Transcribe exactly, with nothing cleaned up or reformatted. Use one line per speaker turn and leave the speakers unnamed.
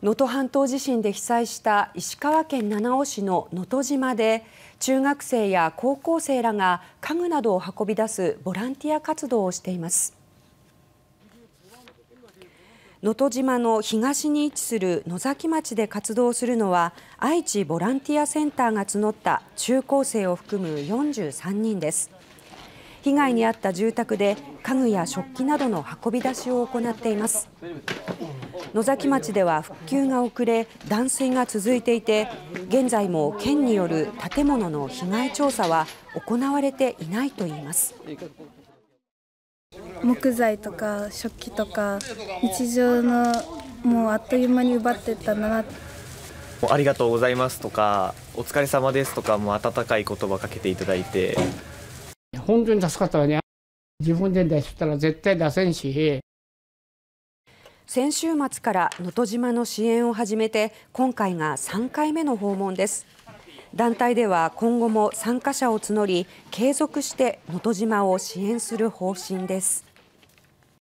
能登半島地震で被災した石川県七尾市の能登島で、中学生や高校生らが家具などを運び出すボランティア活動をしています。能登島の東に位置する野崎町で活動するのは、愛知ボランティアセンターが募った中高生を含むよんじゅうさんにんです。被害に遭った住宅で家具や食器などの運び出しを行っています。野崎町では復旧が遅れ、断水が続いていて、現在も県による建物の被害調査は行われていないといいます。
木材とか食器とか日常のもうあっという間に奪っていったんだな。
ありがとうございますとかお疲れ様ですとかも温かい言葉かけていただいて、
本当に助かったわね。自分で出したら絶対出せんし。
先週末から能登島の支援を始めて今回がさんかいめの訪問です。団体では今後も参加者を募り、継続して能登島を支援する方針です。